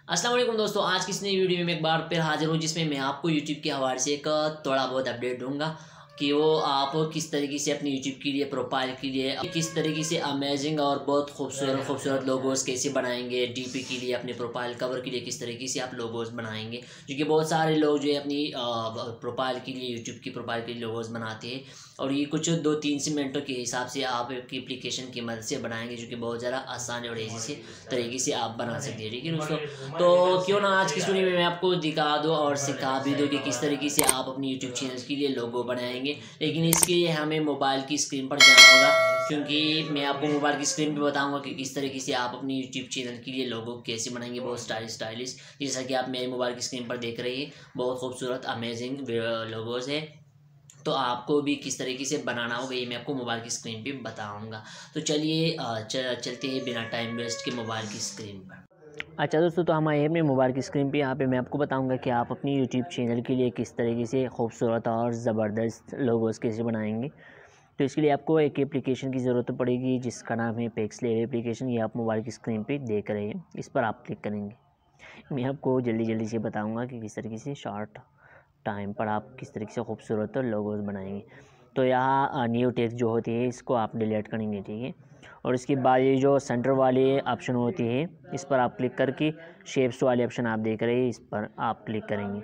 अस्सलाम वालेकुम दोस्तों, आज की इस नई वीडियो में मैं एक बार फिर हाजिर हूँ जिसमें मैं आपको यूट्यूब के हवाले से एक थोड़ा बहुत अपडेट दूंगा कि वो आप किस तरीके से अपनी यूट्यूब के लिए प्रोफाइल के लिए किस तरीके से अमेजिंग और बहुत खूबसूरत खूबसूरत लोगोस कैसे बनाएंगे। डीपी के लिए अपने प्रोफाइल कवर के लिए किस तरीके से आप लोगोस बनाएंगे, क्योंकि बहुत सारे लोग जो है अपनी प्रोफाइल के लिए यूट्यूब की प्रोफाल के लिए लोगोस बनाते हैं और ये कुछ 2-3 से मिनटों के हिसाब से आप एक एप्लीकेशन की मदद से बनाएंगे, जो कि बहुत ज़्यादा आसान और ईजी से तरीके से आप बना सकते हैं। ठीक है दोस्तों, तो क्यों ना आज की स्टोरी में मैं आपको दिखा दूँ और सिखा भी दूँ कि किस तरीके से आप अपनी यूट्यूब चैनल के लिए लोगो बनाएंगे। लेकिन इसके लिए हमें मोबाइल की स्क्रीन पर जाना होगा, क्योंकि मैं आपको मोबाइल की स्क्रीन पे बताऊंगा कि किस तरीके से आप अपनी यूट्यूब चैनल के लिए लोगो कैसे बनाएंगे, बहुत स्टाइलिश जैसा कि आप मेरे मोबाइल की स्क्रीन पर देख रहे हैं। बहुत खूबसूरत अमेजिंग लोगोज है, तो आपको भी किस तरीके से बनाना होगा ये मैं आपको मोबाइल की स्क्रीन पे बताऊंगा। तो चलिए चलते हैं बिना टाइम वेस्ट के मोबाइल की स्क्रीन पर। अच्छा दोस्तों, तो हम आए अपने मोबाइल की स्क्रीन पे। यहाँ पे मैं आपको बताऊंगा कि आप अपनी यूट्यूब चैनल के लिए किस तरीके से खूबसूरत और ज़बरदस्त लोगोस कैसे बनाएंगे। तो इसके लिए आपको एक एप्लीकेशन की ज़रूरत पड़ेगी जिसका नाम है पिक्सलेट एप्लीकेशन। ये आप मोबाइल की स्क्रीन पे देख रहे हैं, इस पर आप क्लिक करेंगे। मैं आपको जल्दी से बताऊंगा कि किस तरीके से शॉर्ट टाइम पर आप किस तरीके से खूबसूरत लोगोस बनाएंगे। तो यहाँ न्यू टेक्स्ट जो होती है इसको आप डिलीट करेंगे, ठीक है। और इसके बाद ये जो सेंटर वाली ऑप्शन होती है इस पर आप क्लिक करके शेप्स वाले ऑप्शन आप देख रहे हैं, इस पर आप क्लिक करेंगे।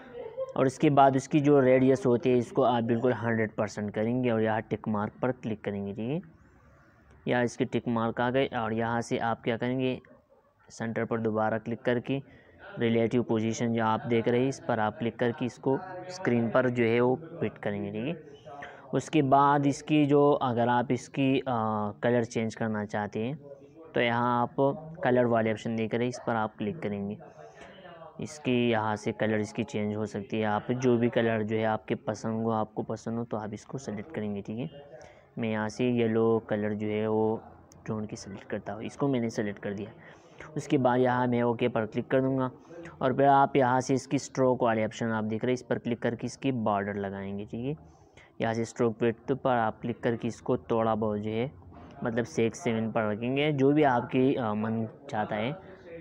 और इसके बाद इसकी जो रेडियस होती है इसको आप बिल्कुल 100% करेंगे और यहाँ टिक मार्क पर क्लिक करेंगे, ठीक है। यहाँ इसके टिक मार्क आ गए और यहाँ से आप क्या करेंगे, सेंटर पर दोबारा क्लिक करके रिलेटिव पोजीशन जो आप देख रहे हैं इस पर आप क्लिक करके इसको स्क्रीन पर जो है वो फिट करेंगे, ठीक है। उसके बाद इसकी जो अगर आप इसकी कलर चेंज करना चाहते हैं तो यहाँ आप कलर वाले ऑप्शन देख रहे हैं, इस पर आप क्लिक करेंगे। इसकी यहाँ से कलर इसकी चेंज हो सकती है। आप जो भी कलर जो है आपके पसंद हो, आपको पसंद हो तो आप इसको सेलेक्ट करेंगे, ठीक है। मैं यहाँ से येलो कलर जो है वो ढूंढ के सेलेक्ट करता हूँ, इसको मैंने सेलेक्ट कर दिया। उसके बाद यहाँ मैं ओके पर क्लिक कर दूँगा और फिर आप यहाँ से इसकी स्ट्रोक वाले ऑप्शन आप देख रहे हैं, इस पर क्लिक करके इसकी बॉर्डर लगाएंगे, ठीक है। यहाँ से स्ट्रोक विड्थ पर आप क्लिक करके इसको थोड़ा बहुत जो है मतलब 6-7 पर रखेंगे, जो भी आपकी मन चाहता है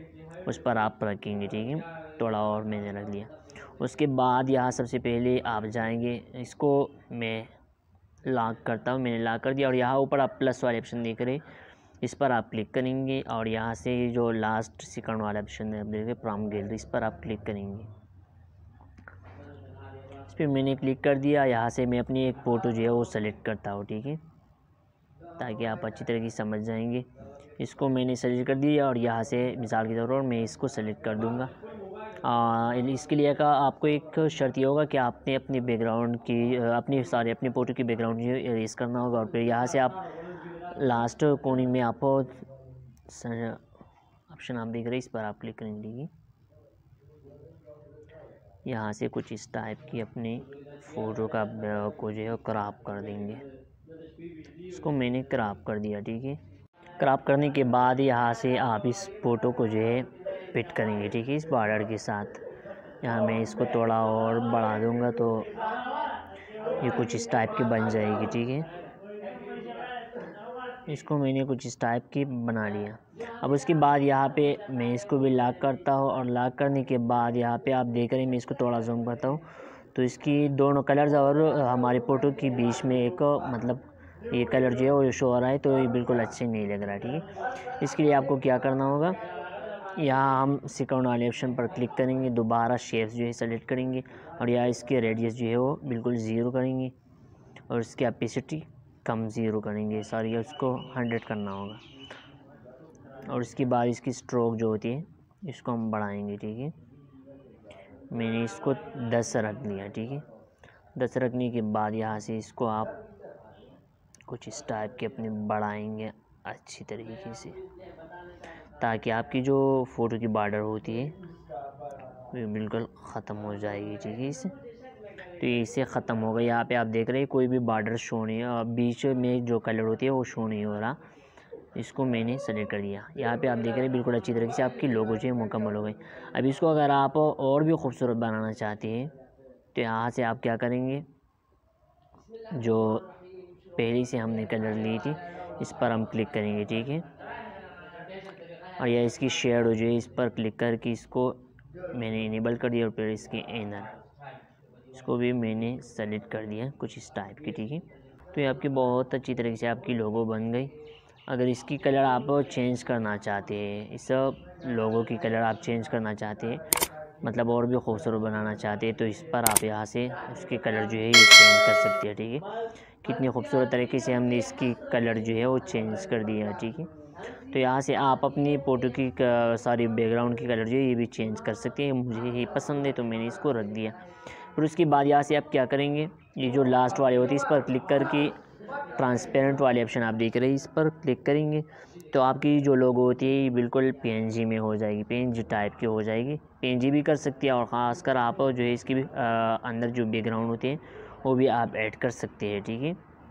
उस पर आप रखेंगे, ठीक है। थोड़ा और मैंने रख लिया। उसके बाद यहाँ सबसे पहले आप जाएंगे, इसको मैं लॉक करता हूँ, मैंने लॉक कर दिया। और यहाँ ऊपर आप प्लस वाले ऑप्शन देख रहे हैं, इस पर आप क्लिक करेंगे और यहाँ से जो लास्ट सेकंड वाला ऑप्शन है आप देख रहे हैं प्रॉम्प्ट गैलरी, इस पर आप क्लिक करेंगे। इस पर मैंने क्लिक कर दिया। यहाँ से मैं अपनी एक फ़ोटो जो है वो सेलेक्ट करता हूँ, ठीक है, ताकि आप अच्छी तरीके से समझ जाएंगे। इसको मैंने सेलेक्ट कर दिया और यहाँ से मिसाल के तौर पर मैं इसको सेलेक्ट कर दूँगा। इसके लिए का आपको एक शर्त ये होगा कि आपने अपनी बैकग्राउंड की अपनी अपनी फ़ोटो की बैकग्राउंड जो इरेज करना होगा। और फिर यहाँ से आप लास्ट कोने में आप ऑप्शन आप देख रहे हैं, इस पर आप क्लिक करेंगे। यहाँ से कुछ इस टाइप की अपनी फ़ोटो का को जो है क्रॉप कर देंगे। इसको मैंने क्रॉप कर दिया, ठीक है। क्रॉप करने के बाद यहाँ से आप इस फ़ोटो को जो है फिट करेंगे, ठीक है, इस बॉर्डर के साथ। यहाँ मैं इसको थोड़ा और बढ़ा दूँगा तो ये कुछ इस टाइप की बन जाएगी, ठीक है। इसको मैंने कुछ इस टाइप की बना लिया। अब उसके बाद यहाँ पे मैं इसको भी लॉक करता हूँ और लॉक करने के बाद यहाँ पे आप देख रहे हैं, मैं इसको थोड़ा जूम करता हूँ तो इसकी दोनों कलर्स और हमारे फ़ोटो के बीच में एक मतलब ये कलर जो है वो शो हो रहा है, तो ये बिल्कुल अच्छे नहीं लग रहा, ठीक है। इसके लिए आपको क्या करना होगा, यहाँ हम सेकंड वाले ऑप्शन पर क्लिक करेंगे, दोबारा शेप्स जो है सेलेक्ट करेंगे और यहाँ इसकी रेडियस जो है वो बिल्कुल 0 करेंगे और इसकी एपिसिटी कम 0 करेंगे, सॉरी उसको 100 करना होगा। और इसके बाद इसकी स्ट्रोक जो होती है इसको हम बढ़ाएंगे, ठीक है। मैंने इसको 10 रख दिया, ठीक है। 10 रखने के बाद यहाँ से इसको आप कुछ इस टाइप के अपने बढ़ाएंगे अच्छी तरीके से, ताकि आपकी जो फ़ोटो की बॉर्डर होती है वो बिल्कुल ख़त्म हो जाएगी, ठीक है। इससे तो इससे ख़त्म हो गई। यहाँ पे आप देख रहे हैं कोई भी बॉर्डर शो नहीं है और बीच में जो कलर होती है वो शो नहीं हो रहा। इसको मैंने सेलेक्ट कर दिया। यहाँ पे आप देख रहे हैं बिल्कुल अच्छी तरीके से आपकी लोगो जो है मुकम्मल हो गई। अब इसको अगर आप और भी खूबसूरत बनाना चाहते हैं तो यहाँ से आप क्या करेंगे, जो पहले से हमने कलर ली थी इस पर हम क्लिक करेंगे, ठीक है। और यह इसकी शेडो जो है इस पर क्लिक करके इसको मैंने इनेबल कर दिया और फिर इसके इनर इसको भी मैंने सेलेक्ट कर दिया कुछ इस टाइप की, ठीक है। तो ये आपकी बहुत अच्छी तरीके से आपकी लोगो बन गई। अगर इसकी कलर आप चेंज करना चाहते हैं, इस लोगो की कलर आप चेंज करना चाहते हैं, मतलब और भी खूबसूरत बनाना चाहते हैं, तो इस पर आप यहाँ से इसके कलर जो है ये चेंज कर सकते हैं, ठीक है। कितनी खूबसूरत तरीके से हमने इसकी कलर जो है वो चेंज कर दिया, ठीक है। तो यहाँ से आप अपनी फ़ोटो की सारी बैकग्राउंड की कलर जो है ये भी चेंज कर सकते हैं। मुझे ये पसंद है तो मैंने इसको रख दिया। फिर उसके बाद यहाँ से आप क्या करेंगे, ये जो लास्ट वाले होती है इस पर क्लिक करके ट्रांसपेरेंट वाले ऑप्शन आप देख रहे हैं, इस पर क्लिक करेंगे तो आपकी जो लोगो होती है ये बिल्कुल पीएनजी में हो जाएगी, पीएनजी टाइप की हो जाएगी। पीएनजी भी कर सकती है और ख़ासकर आप जो है इसकी भी अंदर जो बैकग्राउंड होते हैं वो भी आप ऐड कर सकते हैं, ठीक है।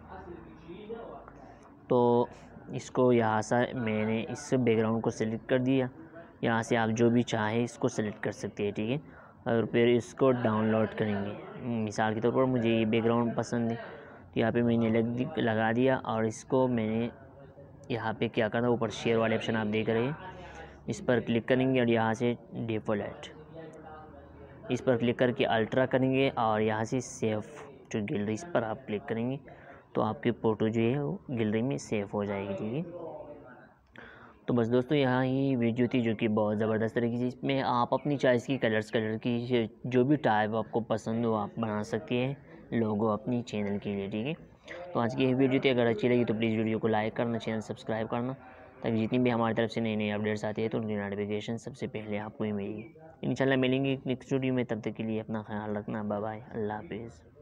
तो इसको यहाँ से मैंने इस बैकग्राउंड को सेलेक्ट कर दिया। यहाँ से आप जो भी चाहें इसको सेलेक्ट कर सकते हैं, ठीक है। और फिर इसको डाउनलोड करेंगे। मिसाल के तौर पर मुझे ये बैकग्राउंड पसंद है तो यहाँ पे मैंने लगा दिया और इसको मैंने यहाँ पे क्या करना, ऊपर शेयर वाले ऑप्शन आप देख रहे हैं, इस पर क्लिक करेंगे और यहाँ से डिफ़ॉल्ट इस पर क्लिक करके अल्ट्रा करेंगे और यहाँ से सेव जो गैलरी इस पर आप क्लिक करेंगे तो आपकी फ़ोटो जो है वो गैलरी में सेव हो जाएगी, ठीक है। तो बस दोस्तों यहाँ ही वीडियो थी जो कि बहुत ज़बरदस्त तरीके से, इसमें आप अपनी चॉइस की कलर की जो भी टाइप आपको पसंद हो आप बना सकते हैं लोगो अपनी चैनल के लिए, ठीक है। तो आज की ये वीडियो थी, अगर अच्छी लगी तो प्लीज़ वीडियो को लाइक करना, चैनल सब्सक्राइब करना, ताकि जितनी भी हमारी तरफ से नई नई अपडेट्स आती है तो उनकी नोटिफिकेशन सबसे पहले आपको ही मिलेगी। इंशाल्लाह मिलेंगे नेक्स्ट वीडियो में, तब तक के लिए अपना ख्याल रखना। बाय बाय, अल्लाह हाफिज़।